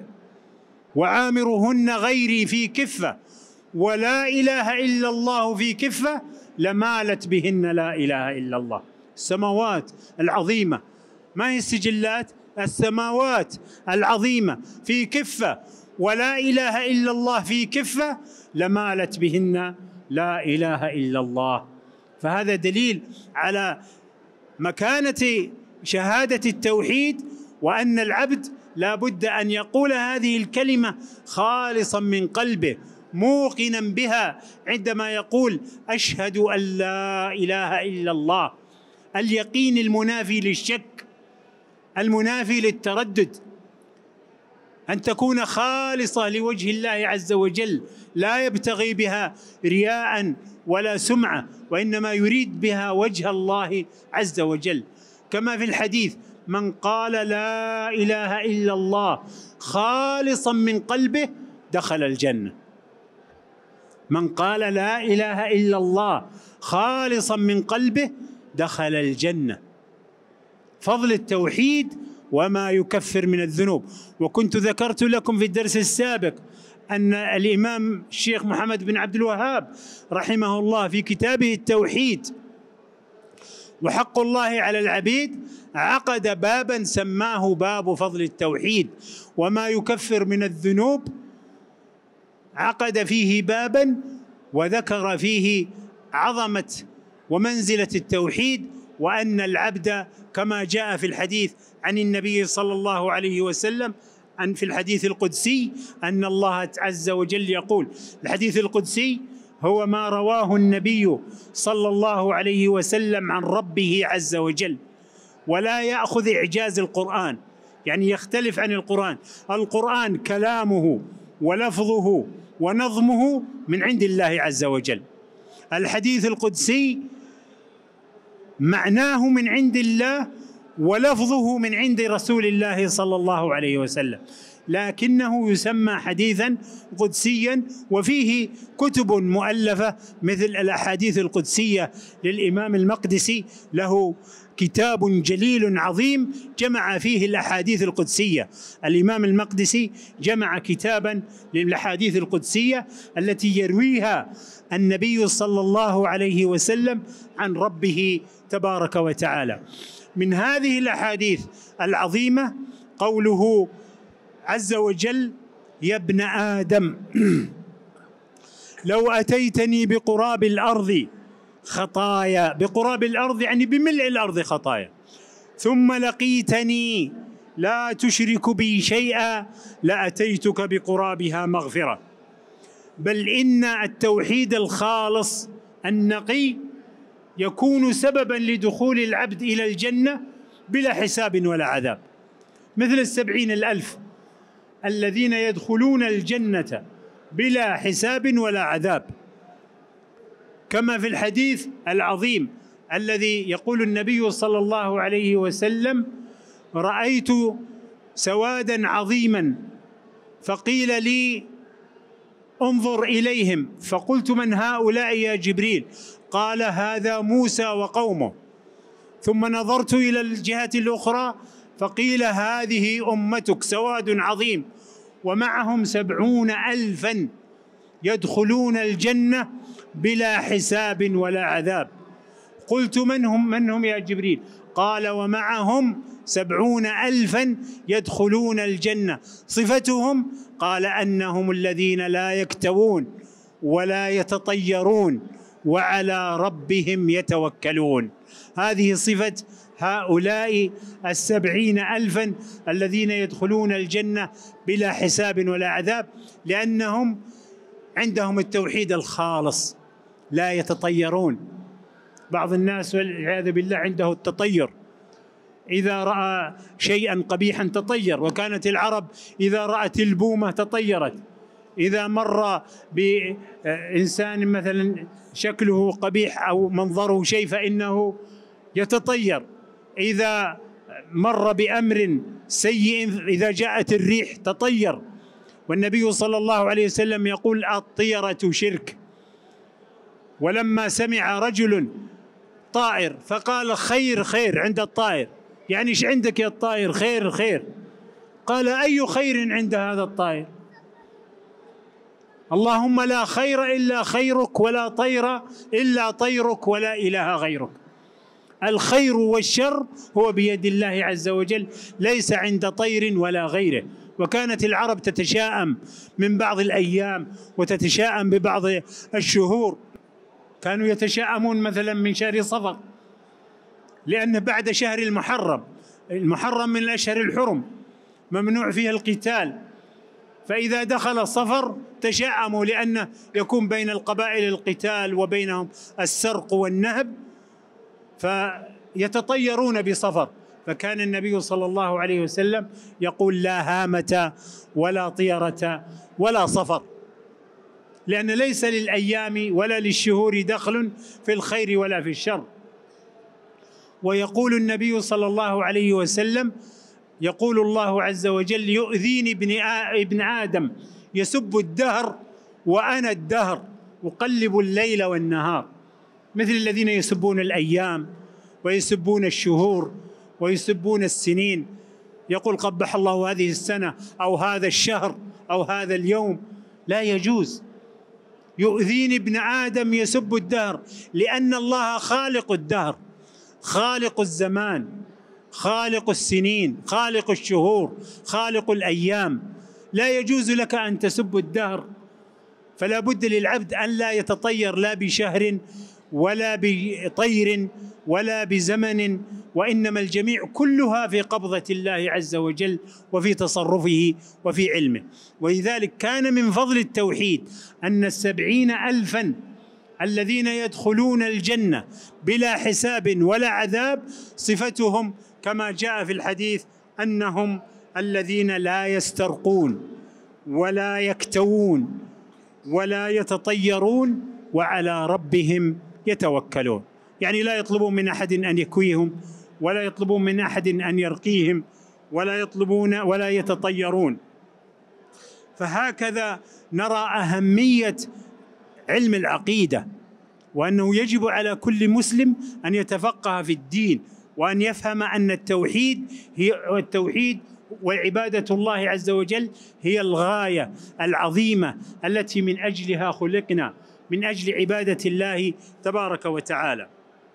وعامرهن غيري في كفة ولا إله إلا الله في كفة لمالت بهن لا إله إلا الله. السماوات العظيمة، ما هي السجلات؟ السماوات العظيمة في كفة ولا إله إلا الله في كفة لمالت بهن لا إله إلا الله. فهذا دليل على مكانة شهادة التوحيد، وأن العبد لا بد أن يقول هذه الكلمة خالصا من قلبه موقنا بها عندما يقول أشهد أن لا إله إلا الله. اليقين المنافي للشك، المنافي للتردد، أن تكون خالصة لوجه الله عز وجل، لا يبتغي بها رياء ولا سمعة، وإنما يريد بها وجه الله عز وجل. كما في الحديث: من قال لا إله إلا الله خالصا من قلبه دخل الجنة. من قال لا إله إلا الله خالصا من قلبه دخل الجنة. فضل التوحيد وما يكفر من الذنوب. وكنت ذكرت لكم في الدرس السابق أن الإمام الشيخ محمد بن عبد الوهاب رحمه الله في كتابه التوحيد وحق الله على العبيد عقد بابا سماه باب فضل التوحيد وما يكفر من الذنوب. عقد فيه بابا وذكر فيه عظمة ومنزلة التوحيد، وأن العبد كما جاء في الحديث عن النبي صلى الله عليه وسلم أن في الحديث القدسي أن الله عز وجل يقول، الحديث القدسي هو ما رواه النبي صلى الله عليه وسلم عن ربه عز وجل، ولا يأخذ إعجاز القرآن، يعني يختلف عن القرآن. القرآن كلامه ولفظه ونظمه من عند الله عز وجل. الحديث القدسي معناه من عند الله ولفظه من عند رسول الله صلى الله عليه وسلم، لكنه يسمى حديثا قدسيا. وفيه كتب مؤلفة مثل الأحاديث القدسية للإمام المقدسي، له كتاب جليل عظيم جمع فيه الأحاديث القدسية. الإمام المقدسي جمع كتابا للأحاديث القدسية التي يرويها النبي صلى الله عليه وسلم عن ربه تبارك وتعالى. من هذه الأحاديث العظيمة قوله عز وجل: يا ابن آدم لو أتيتني بقراب الأرض خطايا، بقراب الأرض يعني بملء الأرض خطايا، ثم لقيتني لا تشرك بي شيئا لأتيتك بقرابها مغفرة. بل إن التوحيد الخالص النقي يكون سببا لدخول العبد إلى الجنة بلا حساب ولا عذاب، مثل 70,000 الذين يدخلون الجنة بلا حساب ولا عذاب. كما في الحديث العظيم الذي يقول النبي صلى الله عليه وسلم: رأيت سوادا عظيما فقيل لي انظر إليهم، فقلت من هؤلاء يا جبريل؟ قال: هذا موسى وقومه. ثم نظرت إلى الجهة الأخرى فقيل: هذه أمتك، سواد عظيم ومعهم 70,000 يدخلون الجنة بلا حساب ولا عذاب. قلت من هم يا جبريل؟ قال ومعهم 70,000 يدخلون الجنة، صفتهم قال أنهم الذين لا يكتوون ولا يتطيرون وعلى ربهم يتوكلون. هذه صفة هؤلاء 70,000 الذين يدخلون الجنة بلا حساب ولا عذاب، لأنهم عندهم التوحيد الخالص، لا يتطيرون. بعض الناس والعياذ بالله عنده التطير، إذا رأى شيئا قبيحا تطير، وكانت العرب إذا رأت البومة تطيرت، إذا مر بإنسان مثلا شكله قبيح أو منظره شيء فإنه يتطير، إذا مر بأمر سيء إذا جاءت الريح تطير. والنبي صلى الله عليه وسلم يقول الطيرة شرك. ولما سمع رجل طائر فقال خير خير عند الطائر، يعني ايش عندك يا الطائر؟ خير خير. قال أي خير عند هذا الطائر؟ اللهم لا خير إلا خيرك ولا طير إلا طيرك ولا إله غيرك. الخير والشر هو بيد الله عز وجل، ليس عند طير ولا غيره. وكانت العرب تتشاءم من بعض الأيام وتتشاءم ببعض الشهور، كانوا يتشاءمون مثلا من شهر صفر، لأن بعد شهر المحرم من الأشهر الحرم ممنوع فيها القتال، فإذا دخل صفر تشاءموا لأنه يكون بين القبائل القتال وبينهم السرق والنهب، فيتطيرون بصفر. فكان النبي صلى الله عليه وسلم يقول لا هامة ولا طيرة ولا صفر، لأن ليس للأيام ولا للشهور دخل في الخير ولا في الشر. ويقول النبي صلى الله عليه وسلم يقول الله عز وجل يؤذيني ابن آدم يسب الدهر وأنا الدهر أقلب الليل والنهار، مثل الذين يسبون الأيام ويسبون الشهور ويسبون السنين. يقول قبح الله هذه السنة أو هذا الشهر أو هذا اليوم، لا يجوز. يؤذيني ابن آدم يسب الدهر، لأن الله خالق الدهر، خالق الزمان، خالق السنين، خالق الشهور، خالق الأيام. لا يجوز لك أن تسب الدهر، فلا بد للعبد أن لا يتطير لا بشهر ولا بطير ولا بزمن، وإنما الجميع كلها في قبضة الله عز وجل وفي تصرفه وفي علمه. ولذلك كان من فضل التوحيد أن 70,000 الذين يدخلون الجنة بلا حساب ولا عذاب صفتهم كما جاء في الحديث أنهم الذين لا يسترقون ولا يكتوون ولا يتطيرون وعلى ربهم يتوكلون. يعني لا يطلبون من أحد أن يكويهم، ولا يطلبون من أحد أن يرقيهم، ولا يطلبون ولا يتطيرون. فهكذا نرى أهمية علم العقيدة، وأنه يجب على كل مسلم أن يتفقه في الدين، وأن يفهم أن التوحيد وعبادة الله عز وجل هي الغاية العظيمة التي من أجلها خلقنا، من أجل عبادة الله تبارك وتعالى.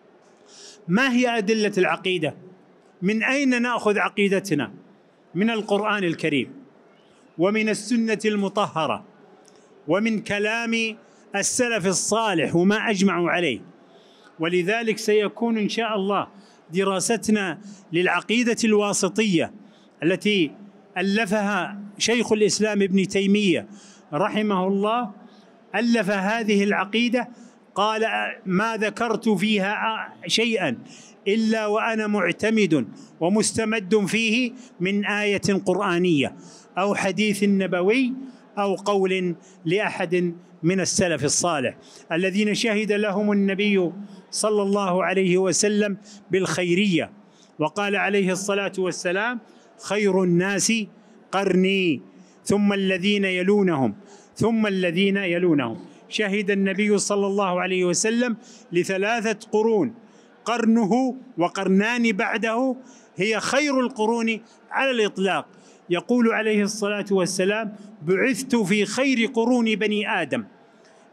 ما هي أدلة العقيدة؟ من أين نأخذ عقيدتنا؟ من القرآن الكريم ومن السنة المطهرة ومن كلام السلف الصالح وما أجمعوا عليه. ولذلك سيكون إن شاء الله دراستنا للعقيدة الواسطية التي ألفها شيخ الإسلام ابن تيمية رحمه الله. ألف هذه العقيدة، قال ما ذكرت فيها شيئا إلا وأنا معتمد ومستمد فيه من آية قرآنية أو حديث نبوي أو قول لأحد من السلف الصالح الذين شهد لهم النبي صلى الله عليه وسلم بالخيرية، وقال عليه الصلاة والسلام خير الناس قرني ثم الذين يلونهم ثم الذين يلونهم. شهد النبي صلى الله عليه وسلم ل3 قرون، قرنه وقرنان بعده هي خير القرون على الإطلاق. يقول عليه الصلاة والسلام بعثت في خير قرون بني آدم،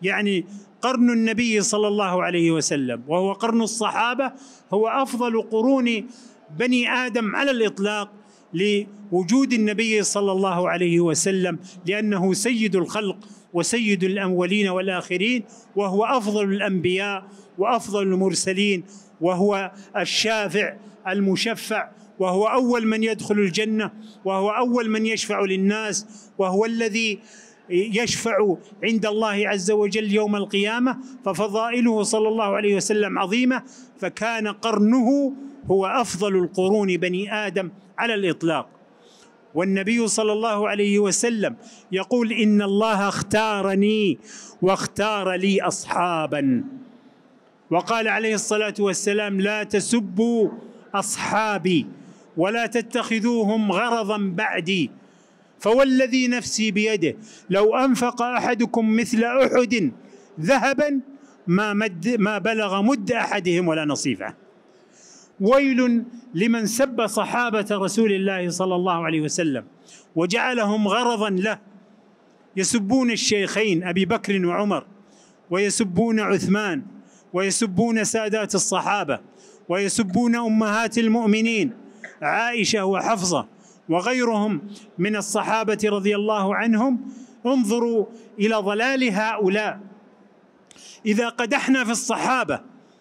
يعني قرن النبي صلى الله عليه وسلم وهو قرن الصحابة هو أفضل قرون بني آدم على الإطلاق لوجود النبي صلى الله عليه وسلم، لأنه سيد الخلق وسيد الأولين والآخرين، وهو أفضل الأنبياء وأفضل المرسلين، وهو الشافع المشفع، وهو أول من يدخل الجنة، وهو أول من يشفع للناس، وهو الذي يشفع عند الله عز وجل يوم القيامة. ففضائله صلى الله عليه وسلم عظيمة، فكان قرنه هو أفضل القرون بني آدم على الإطلاق. والنبي صلى الله عليه وسلم يقول: إن الله اختارني واختار لي أصحابا. وقال عليه الصلاة والسلام: لا تسبوا أصحابي ولا تتخذوهم غرضا بعدي، فوالذي نفسي بيده لو أنفق أحدكم مثل أحد ذهبا ما بلغ مد أحدهم ولا نصيفه. ويل لمن سب صحابة رسول الله صلى الله عليه وسلم وجعلهم غرضا له، يسبون الشيخين أبي بكر وعمر، ويسبون عثمان، ويسبون سادات الصحابة، ويسبون أمهات المؤمنين عائشة وحفصة وغيرهم من الصحابة رضي الله عنهم. انظروا إلى ضلال هؤلاء. إذا قدحنا في الصحابة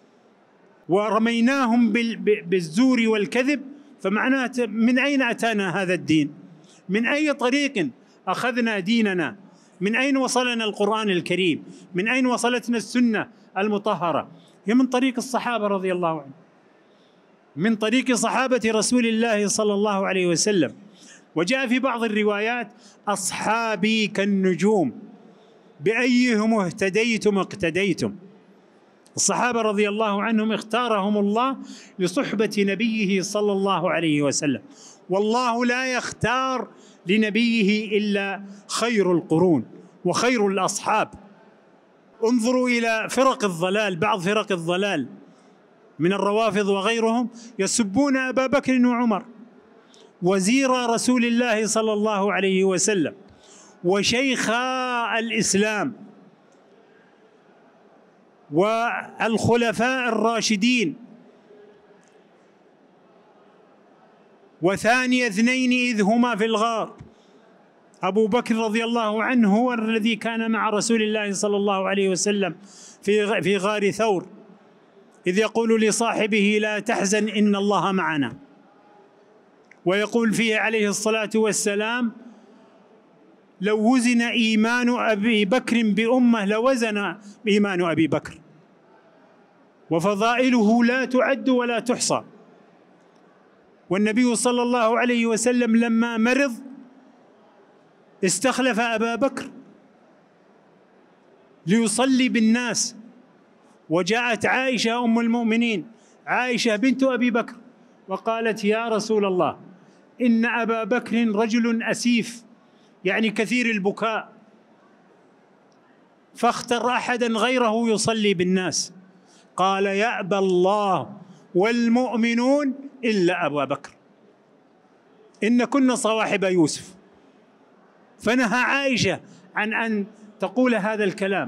ورميناهم بالزور والكذب فمعناه من أين أتانا هذا الدين؟ من أي طريق أخذنا ديننا؟ من أين وصلنا القرآن الكريم؟ من أين وصلتنا السنة المطهرة؟ هي من طريق الصحابة رضي الله عنهم، من طريق صحابة رسول الله صلى الله عليه وسلم. وجاء في بعض الروايات: أصحابي كالنجوم بأيهم اهتديتم اقتديتم. الصحابة رضي الله عنهم اختارهم الله لصحبة نبيه صلى الله عليه وسلم، والله لا يختار لنبيه إلا خير القرون وخير الأصحاب. انظروا إلى فرق الضلال، بعض فرق الضلال من الروافض وغيرهم يسبون أبا بكر وعمر وزير رسول الله صلى الله عليه وسلم وشيخا الإسلام والخلفاء الراشدين وثاني اثنين إذ هما في الغار. أبو بكر رضي الله عنه هو الذي كان مع رسول الله صلى الله عليه وسلم في غار ثور، إذ يقول لصاحبه: لا تحزن إن الله معنا. ويقول فيه عليه الصلاة والسلام: لو وزن إيمان أبي بكر بأمة لوزن إيمان أبي بكر. وفضائله لا تعد ولا تحصى. والنبي صلى الله عليه وسلم لما مرض استخلف أبا بكر ليصلي بالناس، وجاءت عائشة أم المؤمنين عائشة بنت أبي بكر وقالت: يا رسول الله، إن أبا بكر رجل أسيف، يعني كثير البكاء، فاختر أحدا غيره يصلي بالناس. قال: يأبى الله والمؤمنون إلا أبا بكر، إن كنا صواحب يوسف. فنهى عائشة عن أن تقول هذا الكلام.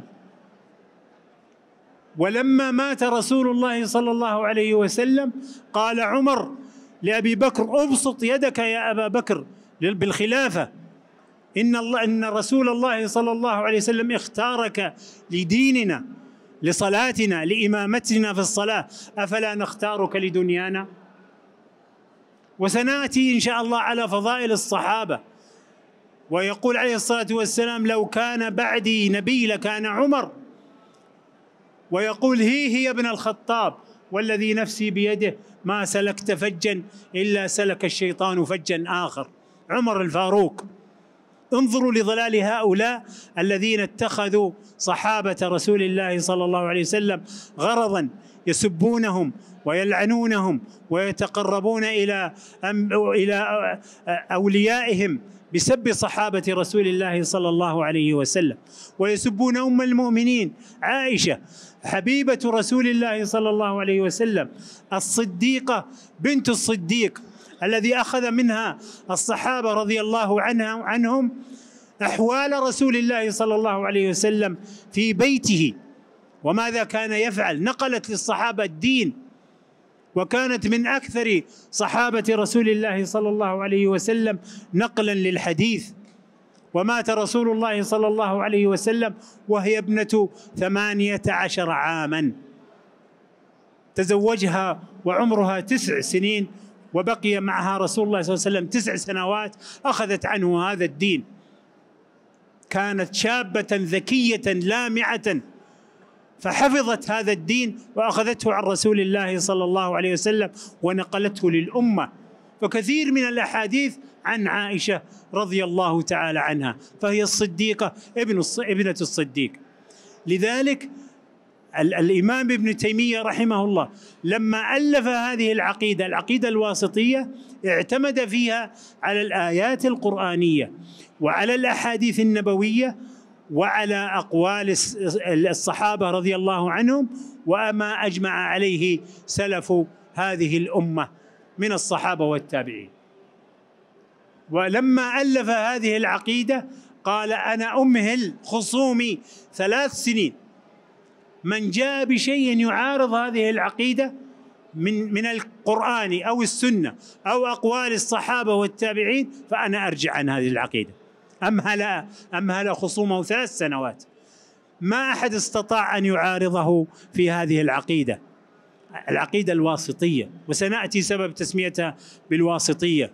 ولما مات رسول الله صلى الله عليه وسلم قال عمر لأبي بكر: أبسط يدك يا أبا بكر بالخلافة، إن رسول الله صلى الله عليه وسلم اختارك لديننا، لصلاتنا، لإمامتنا في الصلاة، أفلا نختارك لدنيانا؟ وسنأتي إن شاء الله على فضائل الصحابة. ويقول عليه الصلاة والسلام: لو كان بعدي نبي لكان عمر. ويقول: هي ابن الخطاب والذي نفسي بيده ما سلكت فجا إلا سلك الشيطان فجا آخر. عمر الفاروق. انظروا لضلال هؤلاء الذين اتخذوا صحابة رسول الله صلى الله عليه وسلم غرضا، يسبونهم ويلعنونهم ويتقربون إلى أوليائهم بسب صحابة رسول الله صلى الله عليه وسلم، ويسبون أم المؤمنين عائشة حبيبة رسول الله صلى الله عليه وسلم، الصديقة بنت الصديق الذي أخذ منها الصحابة رضي الله عنهم أحوال رسول الله صلى الله عليه وسلم في بيته وماذا كان يفعل. نقلت للصحابة الدين، وكانت من أكثر صحابة رسول الله صلى الله عليه وسلم نقلا للحديث. ومات رسول الله صلى الله عليه وسلم وهي ابنة 18 عاما، تزوجها وعمرها 9 سنين، وبقي معها رسول الله صلى الله عليه وسلم 9 سنوات، أخذت عنه هذا الدين. كانت شابة ذكية لامعة، فحفظت هذا الدين وأخذته عن رسول الله صلى الله عليه وسلم ونقلته للأمة. فكثير من الأحاديث عن عائشة رضي الله تعالى عنها، فهي الصديقة ابنة الصديق. لذلك الإمام ابن تيمية رحمه الله لما ألف هذه العقيدة الواسطية، اعتمد فيها على الآيات القرآنية وعلى الأحاديث النبوية وعلى أقوال الصحابة رضي الله عنهم، وما أجمع عليه سلف هذه الأمة من الصحابة والتابعين. ولما ألف هذه العقيدة قال: أنا أمهل خصومي 3 سنين، من جاء بشيء يعارض هذه العقيدة من القرآن أو السنة أو أقوال الصحابة والتابعين فأنا أرجع عن هذه العقيدة. أمهل خصومه 3 سنوات، ما أحد استطاع أن يعارضه في هذه العقيدة الواسطية. وسنأتي سبب تسميتها بالواسطية،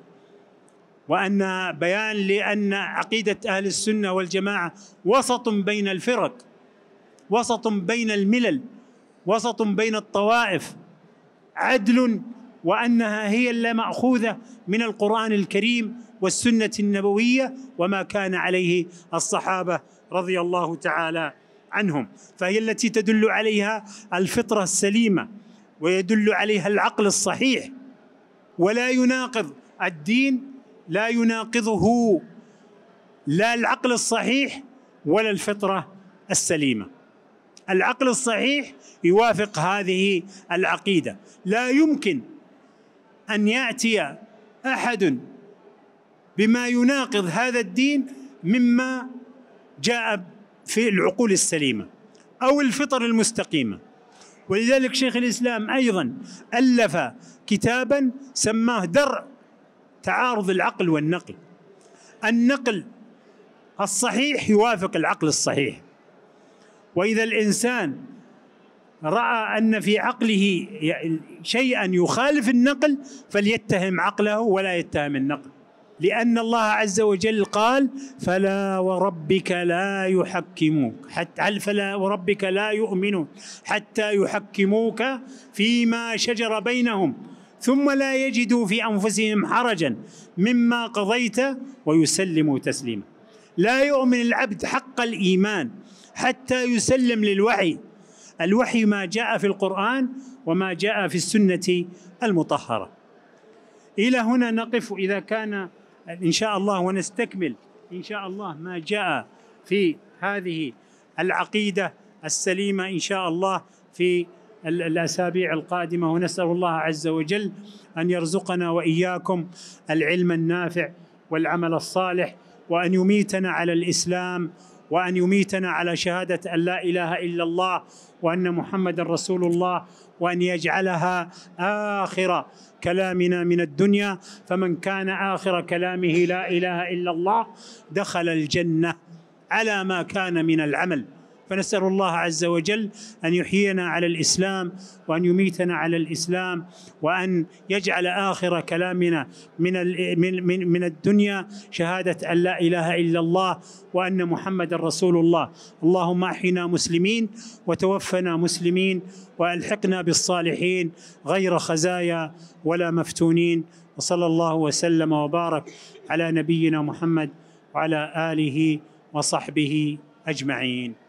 وأن بيان لأن عقيدة أهل السنة والجماعة وسط بين الفرق، وسط بين الملل، وسط بين الطوائف، عدل، وأنها هي اللي مأخوذة من القرآن الكريم والسنة النبوية وما كان عليه الصحابة رضي الله تعالى عنهم. فهي التي تدل عليها الفطرة السليمة ويدل عليها العقل الصحيح، ولا يناقض الدين، لا يناقضه لا العقل الصحيح ولا الفطرة السليمة. العقل الصحيح يوافق هذه العقيدة. لا يمكن أن يأتي أحد بما يناقض هذا الدين مما جاء في العقول السليمة أو الفطر المستقيمة. ولذلك شيخ الإسلام أيضا ألف كتابا سماه درء تعارض العقل والنقل. النقل الصحيح يوافق العقل الصحيح، وإذا الإنسان رأى أن في عقله شيئا يخالف النقل فليتهم عقله ولا يتهم النقل، لأن الله عز وجل قال: فلا وربك لا يحكموك فلا وربك لا يؤمنون حتى يحكموك فيما شجر بينهم ثم لا يجدوا في أنفسهم حرجا مما قضيت ويسلموا تسليما. لا يؤمن العبد حق الإيمان حتى يسلم للوحي، الوحي ما جاء في القرآن وما جاء في السنة المطهرة. إلى هنا نقف إذا كان إن شاء الله، ونستكمل إن شاء الله ما جاء في هذه العقيدة السليمة إن شاء الله في الأسابيع القادمة. ونسأل الله عز وجل أن يرزقنا وإياكم العلم النافع والعمل الصالح، وأن يميتنا على الإسلام، وأن يميتنا على شهادة أن لا إله إلا الله وأن محمد رسول الله، وأن يجعلها آخر كلامنا من الدنيا. فمن كان آخر كلامه لا إله إلا الله دخل الجنة على ما كان من العمل. فنسأل الله عز وجل أن يحيينا على الإسلام وأن يميتنا على الإسلام، وأن يجعل آخر كلامنا من الدنيا شهادة أن لا إله إلا الله وأن محمد رسول الله. اللهم أحينا مسلمين وتوفنا مسلمين وألحقنا بالصالحين غير خزايا ولا مفتونين. وصلى الله وسلم وبارك على نبينا محمد وعلى آله وصحبه أجمعين.